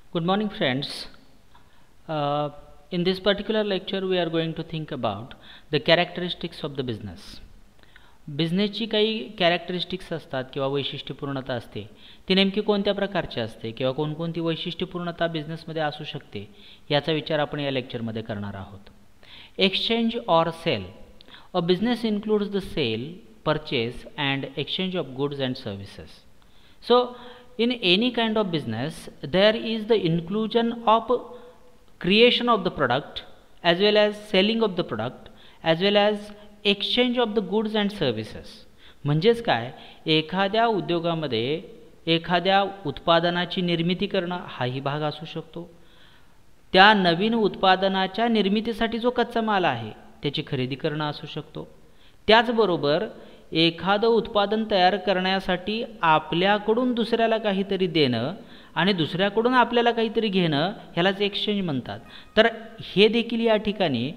Good morning, friends. In this particular lecture, we are going to think about the characteristics of the business. बिझनेसची काही characteristics असतात किंवा वैशिष्ट्यपूर्णता असते, ती नेमकी कोणत्या प्रकारची असते किंवा कोणकोणती वैशिष्ट्यपूर्णता बिझनेसमध्ये असू शकते याचा विचार आपण या लेक्चरमध्ये करणार आहोत. Exchange or sale. A business includes the sale, purchase and exchange of goods and services. So in any kind of business there is the inclusion of creation of the product as well as selling of the product as well as exchange of the goods and services. म्हणजेच काय, एखाद्या उद्योगामध्ये एखाद्या उत्पादनाची निर्मिती करणं हाही भाग असू शकतो. त्या नवीन उत्पादनाच्या निर्मितीसाठी जो कच्चा माल आहे त्याची खरेदी करणं असू शकतो. त्याचबरोबर एखादं उत्पादन तयार करण्यासाठी आपल्याकडून दुसऱ्याला काहीतरी देणं आणि दुसऱ्याकडून आपल्याला काहीतरी घेणं ह्यालाच एक्सचेंज म्हणतात. तर हे देखील या ठिकाणी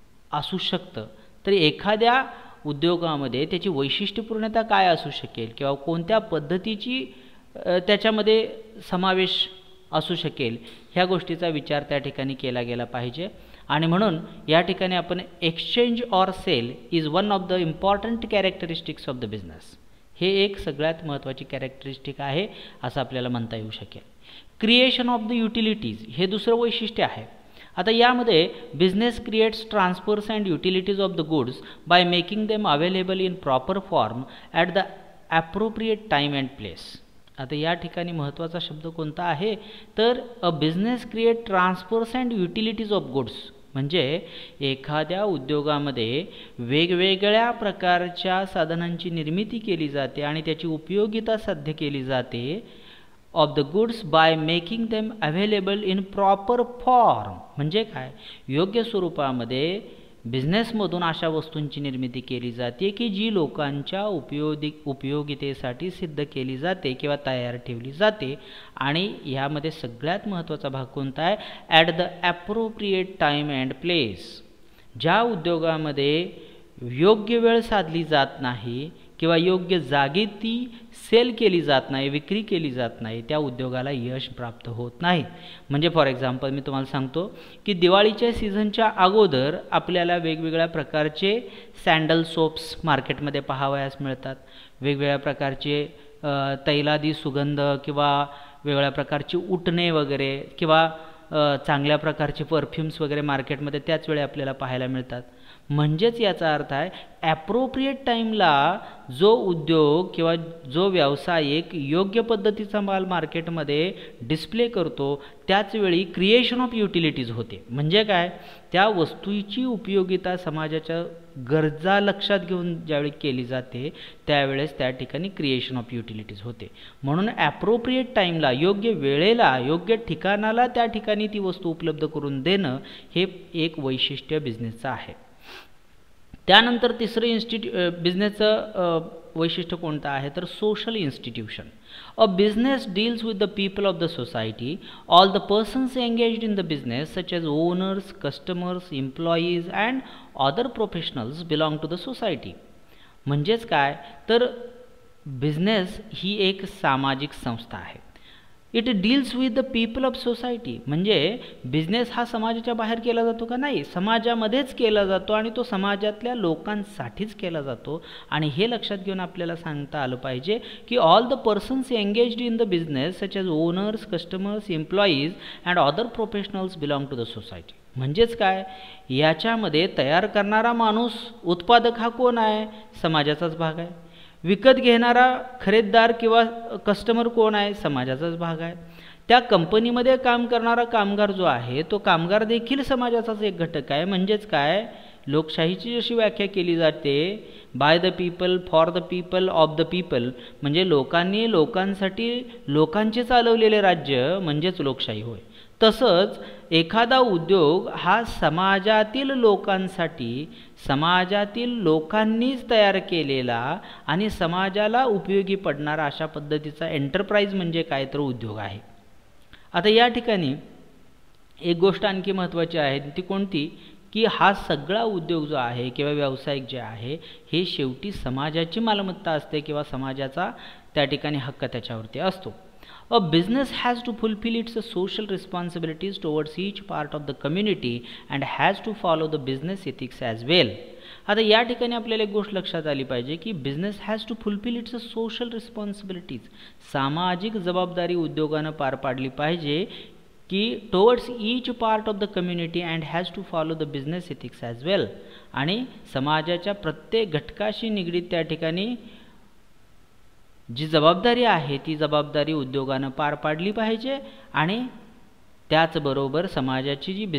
असू शकतं. तर एखाद्या उद्योगामध्ये त्याची वैशिष्ट्यपूर्णता काय असू शकेल किंवा कोणत्या पद्धतीची त्याच्यामध्ये समावेश असू शकेल ह्या गोष्टीचा विचार त्या ठिकाणी केला गेला पाहिजे. आणि म्हणून या ठिकाणी आपण exchange or sale is one of the important characteristics of the business, हे एक सगळ्यात महत्त्वाची कॅरेक्टरिस्टिक आहे असं आपल्याला म्हणता येऊ शकेल. क्रिएशन ऑफ द युटिलिटीज हे दुसरं वैशिष्ट्य आहे. आता यामध्ये business creates transfers and utilities of the goods by making them available in proper form at the appropriate time and place. आता या ठिकाणी महत्त्वाचा शब्द कोणता आहे तर a business create transfers and utilities of goods. म्हणजे एखाद्या उद्योगामध्ये वेगवेगळ्या प्रकारच्या साधनांची निर्मिती केली जाते आणि त्याची उपयोगिता साध्य केली जाते of the goods by making them available in proper form. म्हणजे काय, योग्य स्वरूपामध्ये बिझनेसमधून अशा वस्तूंची निर्मिती केली जाते की जी लोकांच्या उपयोगितेसाठी सिद्ध केली जाते किंवा तयार ठेवली जाते. आणि ह्यामध्ये सगळ्यात महत्त्वाचा भाग कोणता आहे, at the appropriate time and place. ज्या उद्योगामध्ये योग्य वेळ साधली जात नाही किंवा योग्य जागी ती सेल केली जात नाही, विक्री केली जात नाही, त्या उद्योगाला यश प्राप्त होत नाही. म्हणजे फॉर एक्झाम्पल मी तुम्हाला सांगतो की दिवाळीच्या सीझनच्या अगोदर आपल्याला वेगवेगळ्या प्रकारचे सँडल सोप्स मार्केटमध्ये पाहावयास मिळतात. वेगवेगळ्या प्रकारचे तैलादी सुगंध किंवा वेगवेगळ्या प्रकारचे उटणे वगैरे किंवा चांगल्या प्रकारचे परफ्यूम्स वगैरे मार्केटमध्ये त्याच वेळी आपल्याला पाहायला मिळतात. म्हणजेच याचा अर्थ आहे ॲप्रोप्रिएट टाईमला जो उद्योग किंवा जो व्यावसायिक योग्य पद्धतीचा माल मार्केटमध्ये डिस्प्ले करतो त्याचवेळी क्रिएशन ऑफ युटिलिटीज होते. म्हणजे काय, त्या वस्तूची उपयोगिता समाजाच्या गरजा लक्षात घेऊन ज्यावेळी केली जाते त्यावेळेस त्या ठिकाणी क्रिएशन ऑफ युटिलिटीज होते. म्हणून ॲप्रोप्रिएट टाईमला, योग्य वेळेला, योग्य ठिकाणाला त्या ठिकाणी ती वस्तू उपलब्ध करून देणं हे एक वैशिष्ट्य बिझनेसचं आहे. त्यानंतर तिसरं बिझनेसचं वैशिष्ट्य कोणतं आहे तर social institution. A business deals with the people of the society. All the persons engaged in the business such as owners, customers, employees and other professionals belong to the society. म्हणजेच काय तर बिझनेस ही एक सामाजिक संस्था आहे. It deals with the people of society. म्हणजे business हा समाजाच्या बाहेर केला जातो का, नाही, समाजामध्येच केला जातो आणि तो समाजातल्या लोकांसाठीच केला जातो. आणि हे लक्षात घेऊन आपल्याला सांगता आलं पाहिजे की all the persons engaged in the business such as owners, customers, employees and other professionals belong to the society. म्हणजेच काय, याच्यामध्ये तयार करणारा माणूस, उत्पादक हा कोण आहे, समाजाचाच भाग आहे. विकत घेणारा खरेदीदार किंवा कस्टमर कोण आहे, समाजाचाच भाग आहे. त्या कंपनीमध्ये काम करणारा कामगार जो आहे तो कामगार देखील समाजाचाच एक घटक आहे. म्हणजेच काय, लोकशाहीची जशी व्याख्या केली जाते by the people, for the people, of the people, म्हणजे लोकांनी, लोकांसाठी, लोकांचे चालवलेले राज्य म्हणजेच लोकशाही होय. तसंच एखादा उद्योग हा समाजातील लोकांसाठी, समाजातील लोकांनीच तयार केलेला आणि समाजाला उपयोगी पडणारा अशा पद्धतीचा एंटरप्राइज म्हणजे काय तर उद्योग आहे. आता या ठिकाणी एक गोष्ट आणखी महत्त्वाची आहे, ती कोणती की हा सगळा उद्योग जो आहे किंवा व्यावसायिक जे आहे हे शेवटी समाजाची मालमत्ता असते किंवा समाजाचा त्या ठिकाणी हक्क त्याच्यावरती असतो. A business has to fulfill its social responsibilities towards each part of the community and has to follow the business ethics as well. आता या ठिकाणी आपल्याला एक गोष्ट लक्षात आली पाहिजे की business has to fulfil its social responsibilities, सामाजिक जबाबदारी उद्योगानं पार पाडली पाहिजे की towards each part of the community and has to follow the business ethics as well. आणि समाजाच्या प्रत्येक घटकाशी निगडीत त्या ठिकाणी जी जबाबदारी आहे ती जबाबदारी उद्योगानं पार पाडली पाहिजे. आणि त्याचबरोबर समाजाची जी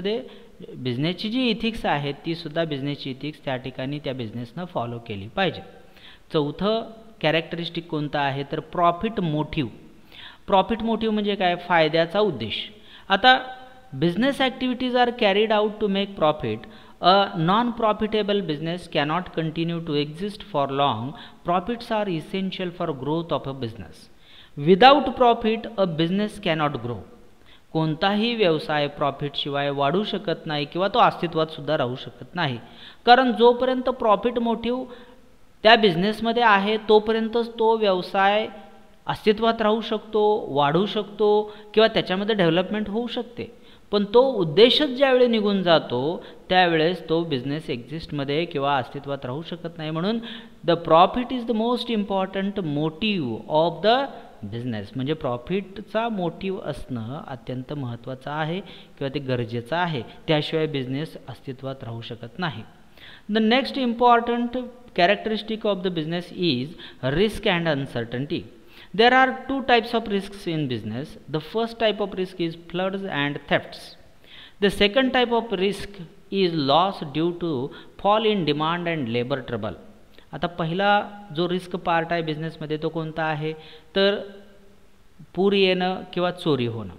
बिझनेसची जी इथिक्स आहेत ती सुद्धा बिझनेसची इथिक्स त्या ठिकाणी त्या बिझनेसनं फॉलो केली पाहिजे. चौथं कॅरेक्टरिस्टिक कोणतं आहे तर प्रॉफिट मोटिव्ह. प्रॉफिट मोटिव्ह म्हणजे काय, फायद्याचा उद्देश. आता business activities are carried out to make profit. A non-profitable business cannot continue to exist for long. Profits are essential for growth of a business. Without profit, a business cannot grow. कोणताही व्यवसाय profit शिवाय वाढू शकत नाही किंवा तो अस्तित्वात सुद्धा राहू शकत नाही. कारण जोपर्यंत प्रॉफिट मोटिव्ह त्या बिझनेसमध्ये आहे तोपर्यंतच तो व्यवसाय अस्तित्वात राहू शकतो, वाढू शकतो किंवा त्याच्यामध्ये डेव्हलपमेंट होऊ शकते. पण तो उद्देशच ज्यावेळी निघून जातो त्यावेळेस तो बिझनेस एक्झिस्टमध्ये किंवा अस्तित्वात राहू शकत नाही. म्हणून the profit is the most important motive of the business. म्हणजे प्रॉफिटचा मोटिव्ह असणं अत्यंत महत्त्वाचं आहे किंवा ते गरजेचं आहे, त्याशिवाय बिझनेस अस्तित्वात राहू शकत नाही. The next important characteristic of the business is risk and uncertainty. There are two types of risks in business. The first type of risk is floods and thefts. The second type of risk is loss due to fall in demand and labor trouble. आता पहिला जो risk part आहे बिझनेसमध्ये तो कोणता आहे तर पूर येणं किंवा चोरी होणं.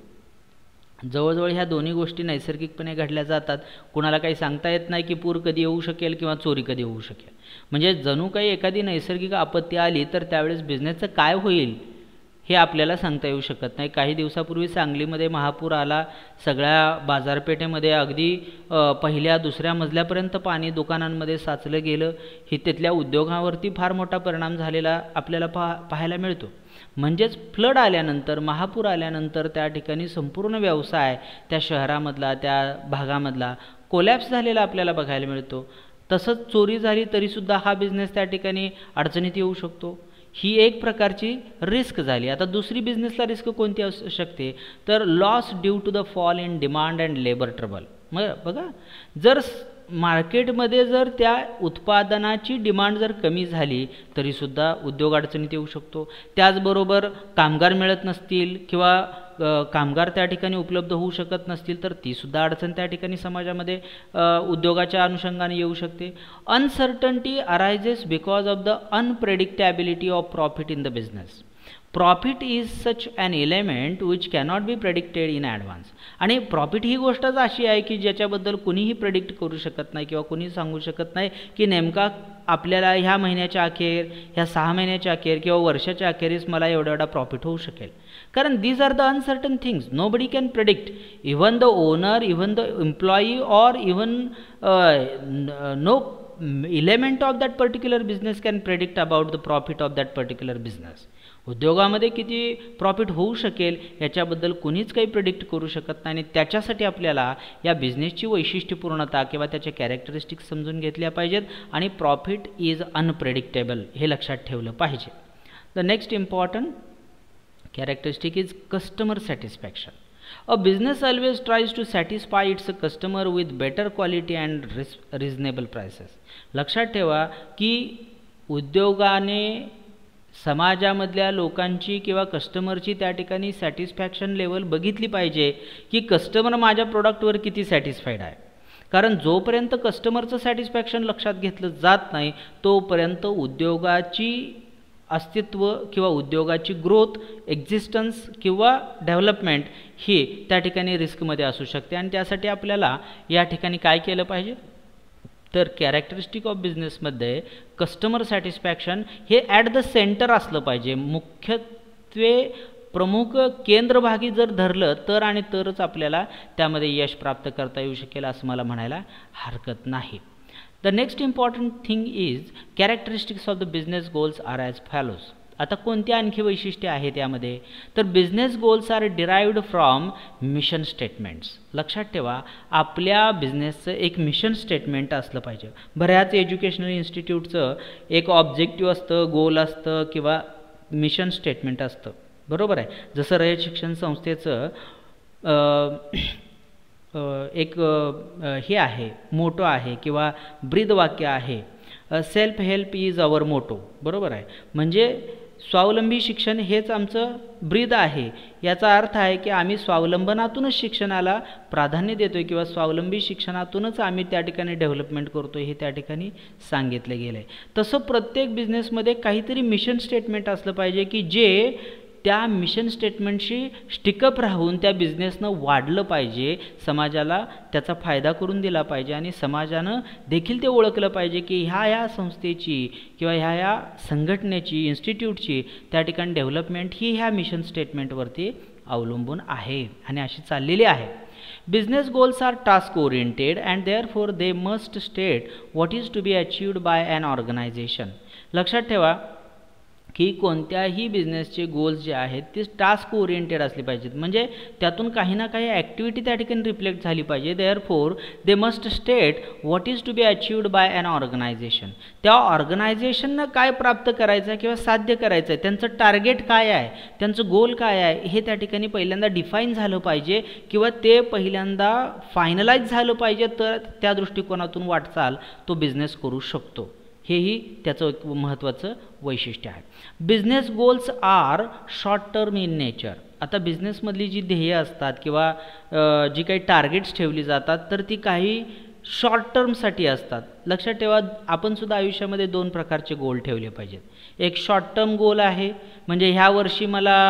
जवळजवळ ह्या दोन्ही गोष्टी नैसर्गिकपणे घडल्या जातात. कुणाला काही सांगता येत नाही की पूर कधी येऊ शकेल किंवा चोरी कधी होऊ शकेल. म्हणजे जणू काही एखादी नैसर्गिक आपत्ती आली तर त्यावेळेस बिझनेसचं काय होईल हे आपल्याला सांगता येऊ शकत नाही. काही दिवसापूर्वी सांगलीमध्ये महापूर आला. सगळ्या बाजारपेठेमध्ये अगदी पहिल्या दुसऱ्या मजल्यापर्यंत पाणी दुकानांमध्ये साचलं गेलं. हे तिथल्या उद्योगावरती फार मोठा परिणाम झालेला आपल्याला पाहायला मिळतो. म्हणजेच फ्लड आल्यानंतर, महापूर आल्यानंतर त्या ठिकाणी संपूर्ण व्यवसाय त्या शहरामधला त्या भागामधला कोलॅप्स झालेला आपल्याला बघायला मिळतो. तसंच चोरी झाली तरीसुद्धा हा बिझनेस त्या ठिकाणी अडचणीत येऊ शकतो. ही एक प्रकारची रिस्क झाली. आता दुसरी बिझनेसला रिस्क कोणती असू शकते तर loss due to the fall in demand and labour trouble. मग बघा, जर मार्केटमध्ये जर त्या उत्पादनाची डिमांड जर कमी झाली तरीसुद्धा उद्योग अडचणीत येऊ शकतो. त्याचबरोबर कामगार मिळत नसतील किंवा कामगार त्या ठिकाणी उपलब्ध होऊ शकत नसतील तर तीसुद्धा अडचण त्या ठिकाणी समाजामध्ये उद्योगाच्या अनुषंगाने येऊ शकते. Uncertainty arises because of the unpredictability of profit in the business. Profit is such an element which cannot be predicted in advance. आणि प्रॉफिट ही गोष्टच अशी आहे की ज्याच्याबद्दल कुणीही प्रेडिक्ट करू शकत नाही किंवा कुणी सांगू शकत नाही की नेमका आपल्याला ह्या महिन्याच्या अखेर, ह्या 6 महिन्याच्या अखेर किंवा वर्षाच्या अखेरीस मला एवढा प्रॉफिट होऊ शकेल. कारण these are the uncertain things nobody can predict. Even the owner, even the employee और even no element of that particular business can predict about the profit of that particular business. उद्योगामध्ये किती profit होऊ शकेल याच्याबद्दल कुणीच काही predict करू शकत नाही. आणि त्याच्यासाठी आपल्याला या बिझनेसची वैशिष्ट्यपूर्णता किंवा त्याचे कॅरेक्टरिस्टिक्स समजून घेतल्या पाहिजेत. आणि प्रॉफिट इज अनप्रेडिक्टेबल हे लक्षात ठेवलं पाहिजे. The next important characteristic is customer satisfaction. A business always tries to satisfy its customer with better quality and reasonable prices. लक्षात ठेवा की उद्योगाने समाजामधल्या लोकांची किंवा कस्टमरची त्या ठिकाणी सॅटिस्फॅक्शन लेवल बघितली पाहिजे की कस्टमर माझ्या प्रोडक्टवर किती सॅटिस्फाईड आहे. कारण जोपर्यंत कस्टमरचं सॅटिस्फॅक्शन लक्षात घेतलं जात नाही तोपर्यंत उद्योगाची अस्तित्व किंवा उद्योगाची ग्रोथ, एक्झिस्टन्स किंवा डेव्हलपमेंट ही त्या ठिकाणी रिस्कमध्ये असू शकते. आणि त्यासाठी आपल्याला या ठिकाणी काय केलं पाहिजे तर कॅरेक्टरिस्टिक ऑफ बिझनेसमध्ये कस्टमर सॅटिस्फॅक्शन हे ॲट द सेंटर असलं पाहिजे. मुख्यत्वे प्रमुख केंद्रभागी जर धरलं तर आणि तरच आपल्याला त्यामध्ये यश प्राप्त करता येऊ शकेल असं मला म्हणायला हरकत नाही. The next important thing is characteristics of the business goals are as follows. आता कोणती आणखी वैशिष्ट्ये आहेत यामध्ये, तर business goals are derived from mission statements. लक्षात ठेवा, आपल्या बिझनेसचं एक मिशन स्टेटमेंट असलं पाहिजे. बऱ्याच एज्युकेशनल इन्स्टिट्यूटचं एक ऑब्जेक्टिव्ह असतं, गोल असतं किंवा मिशन स्टेटमेंट असतं, बरोबर आहे. जसं रयत शिक्षण संस्थेचं एक हे आहे, मोटो आहे किंवा ब्रीदवाक्य आहे, self help is our motto, बरोबर आहे. म्हणजे स्वावलंबी शिक्षण हेच आमचं ब्रीद आहे. याचा अर्थ आहे की आम्ही स्वावलंबनातूनच शिक्षणाला प्राधान्य देतोय किंवा स्वावलंबी शिक्षणातूनच आम्ही त्या ठिकाणी डेव्हलपमेंट करतोय, हे त्या ठिकाणी सांगितलं गेलं आहे. तसं प्रत्येक बिझनेसमध्ये काहीतरी मिशन स्टेटमेंट असलं पाहिजे की जे त्या मिशन स्टेटमेंटशी स्टिकअप राहून त्या बिझनेसनं वाढलं पाहिजे, समाजाला त्याचा फायदा करून दिला पाहिजे आणि समाजानं देखील ते ओळखलं पाहिजे की ह्या संस्थेची किंवा ह्या संघटनेची, इन्स्टिट्यूटची त्या ठिकाणी डेव्हलपमेंट ही ह्या मिशन स्टेटमेंटवरती अवलंबून आहे आणि अशी चाललेली आहे. Business goals are task oriented and therefore they must state what is to be achieved by an organization. लक्षात ठेवा की कोणत्याही बिझनेसचे गोल्स जे आहेत ते टास्क ओरिएंटेड असले पाहिजेत, म्हणजे त्यातून काही ना काही ॲक्टिव्हिटी त्या ठिकाणी रिफ्लेक्ट झाली पाहिजे. Therefore they must state what is to be achieved by an organisation. त्या ऑर्गनायझेशननं काय प्राप्त करायचं किंवा साध्य करायचं आहे, त्यांचं टार्गेट काय आहे, त्यांचं गोल काय आहे, हे त्या ठिकाणी पहिल्यांदा डिफाईन झालं पाहिजे किंवा ते पहिल्यांदा फायनलाइज झालं पाहिजे, तर त्या दृष्टिकोनातून वाटचाल तो बिझनेस करू शकतो. हेही त्याचं एक महत्त्वाचं वैशिष्ट्य आहे. Business goals are short term in nature. आता बिझनेसमधली जी ध्येय असतात किंवा जी काही टार्गेट्स ठेवली जातात तर ती काही शॉर्ट टर्मसाठी असतात. लक्षात ठेवा, आपण सुद्धा आयुष्यामध्ये दोन प्रकारचे गोल ठेवले पाहिजेत. एक शॉर्ट टर्म गोल आहे, म्हणजे ह्या वर्षी मला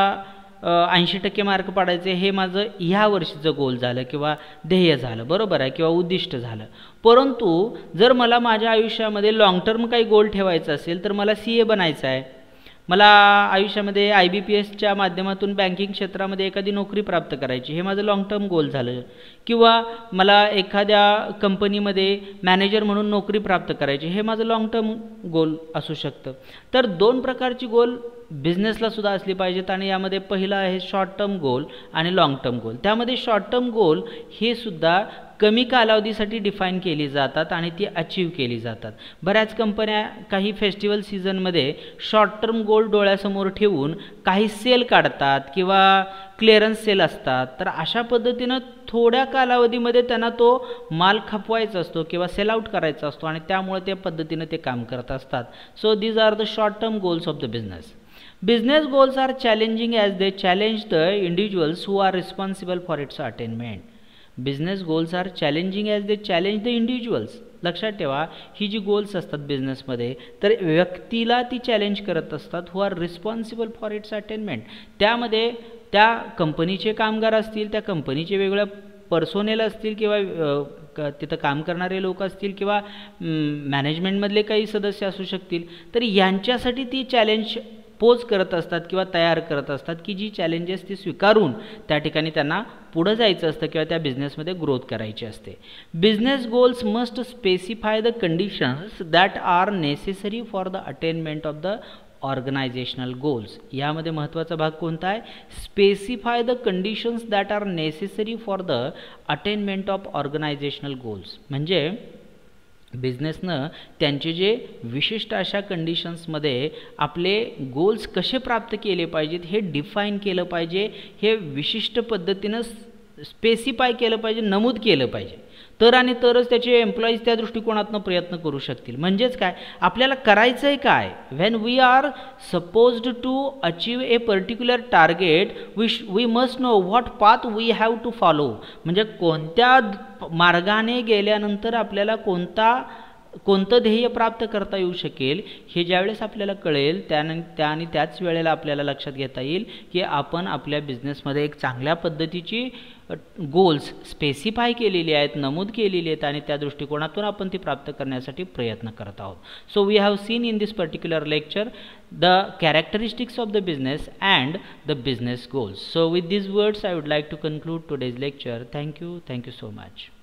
80% मार्क पाडायचे, हे माझं ह्या वर्षीचं गोल झालं किंवा ध्येय झालं, बरोबर आहे, किंवा उद्दिष्ट झालं. परंतु जर मला माझ्या आयुष्यामध्ये लाँग टर्म काही गोल ठेवायचं असेल तर मला CA बनायचं आहे, मला आयुष्यामध्ये IBPSच्या माध्यमातून बँकिंग क्षेत्रामध्ये एखादी नोकरी प्राप्त करायची, हे माझं लाँग टर्म गोल झालं, किंवा मला एखाद्या कंपनीमध्ये मॅनेजर म्हणून नोकरी प्राप्त करायची, हे माझं लाँग टर्म गोल असू शकतं. तर दोन प्रकारची गोल बिझनेसला सुद्धा असली पाहिजेत आणि यामध्ये पहिला आहे शॉर्ट टर्म गोल आणि लाँग टर्म गोल. त्यामध्ये शॉर्ट टर्म गोल हे सुद्धा कमी कालावधीसाठी डिफाईन केली जातात आणि ती अचीव केली जातात. बऱ्याच कंपन्या काही फेस्टिवल सीझनमध्ये शॉर्ट टर्म गोल डोळ्यासमोर ठेवून काही सेल काढतात किंवा क्लिअरन्स सेल असतात, तर अशा पद्धतीनं थोड्या कालावधीमध्ये त्यांना तो माल खपवायचा असतो किंवा सेल आउट करायचा असतो आणि त्यामुळे त्या पद्धतीनं ते काम करत असतात. So these are the short term goals of the business. Business goals are challenging as they challenge the individuals who are responsible for its attainment. Business goals are challenging as they challenge the individuals. लक्षात ठेवा, ही जी goals असतात बिझनेसमध्ये तर व्यक्तीला ती challenge करत असतात who are responsible for its attainment. त्यामध्ये त्या कंपनीचे कामगार असतील, त्या कंपनीचे वेगवेगळ्या पर्सोनेल असतील किंवा तिथं काम करणारे लोक असतील किंवा मॅनेजमेंटमधले काही सदस्य असू शकतील, तर यांच्यासाठी ती चॅलेंज पोज करत असतात किंवा तयार करत असतात की जी चॅलेंजेस ती स्वीकारून त्या ठिकाणी त्यांना पुढे जायचं असतं किंवा त्या बिझनेसमध्ये ग्रोथ करायची असते. Business goals must specify the conditions that are necessary for the attainment of the organisational goals. यामध्ये महत्त्वाचा भाग कोणता आहे? Specify the conditions that are necessary for the attainment of organisational goals. म्हणजे बिझनेसनं त्यांचे जे विशिष्ट अशा कंडिशन्समध्ये आपले गोल्स कसे प्राप्त केले पाहिजेत हे डिफाईन केलं पाहिजे, हे विशिष्ट पद्धतीनं स्पेसिफाय केलं पाहिजे, नमूद केलं पाहिजे, तर आणि तरच त्याचे एम्प्लॉईज त्या दृष्टिकोनातून प्रयत्न करू शकतील. म्हणजेच काय, आपल्याला करायचं आहे काय, when we are supposed to achieve a particular target we must know what path we have to follow. म्हणजे कोणत्या मार्गाने गेल्यानंतर आपल्याला कोणतं ध्येय प्राप्त करता येऊ शकेल हे ज्यावेळेस आपल्याला कळेल आणि त्याच वेळेला आपल्याला लक्षात घेता येईल की आपण आपल्या बिझनेसमध्ये एक चांगल्या पद्धतीची गोल्स स्पेसिफाय केलेली आहेत, नमूद केलेली आहेत आणि त्या दृष्टिकोनातून आपण ती प्राप्त करण्यासाठी प्रयत्न करत आहोत. So we have seen in this particular lecture the characteristics of the business and the business goals. So with these words I would like to conclude today's lecture. Thank you so much.